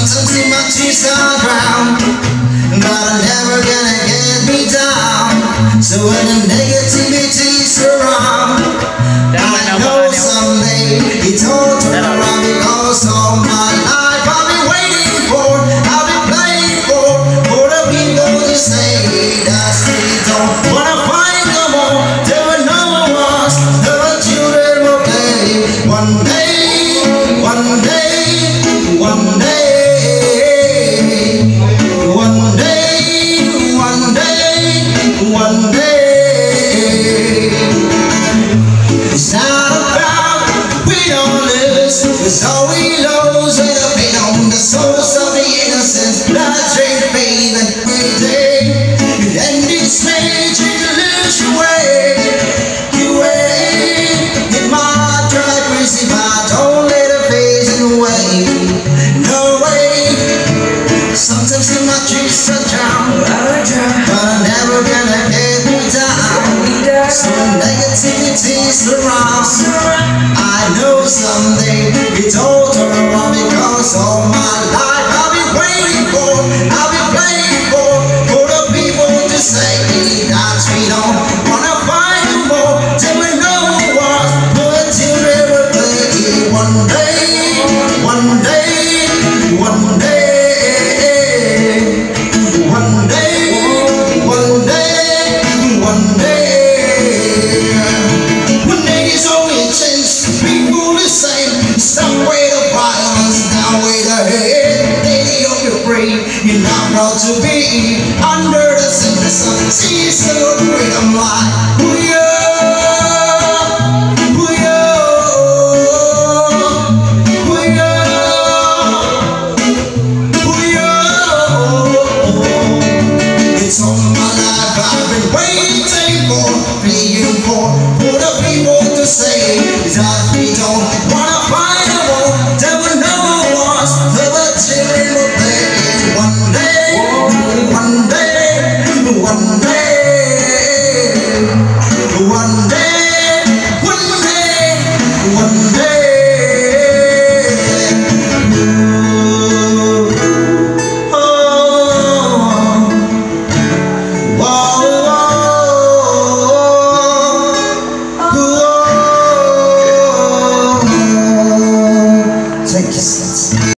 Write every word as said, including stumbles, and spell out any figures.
Sometimes see my tears are drowned, but I'm never gonna get me down. So when the negativity surround, I know someday it's all turn around, because all my life I've been waiting for, I've been playing for, for the people to say that we don't wanna fight no more. There were no wars, there were children will play. One day, one day, one day. One day, it's not about win or lose, it's all we lose when the pain on the souls of the innocent. Blood drain faith and every day. You end this stage and you lose your way. You ain't in my heart, drive crazy, but don't let it phase away. No way. Sometimes in my dreams I drown, but I'm never gonna get me down. So negativity surrounds, I know someday it's all turn around, because all my life I've been waiting for, I've been playing for, for the people to say that we don't wanna fight no more. Till we know what, but till we will play. One day, one day, one day. One day, one day, one day. One day is only a chance, people the same. Stop way the violence, now way the hate. Lady of your brain, you're not proud to be under the sun. The sun sees the freedom light.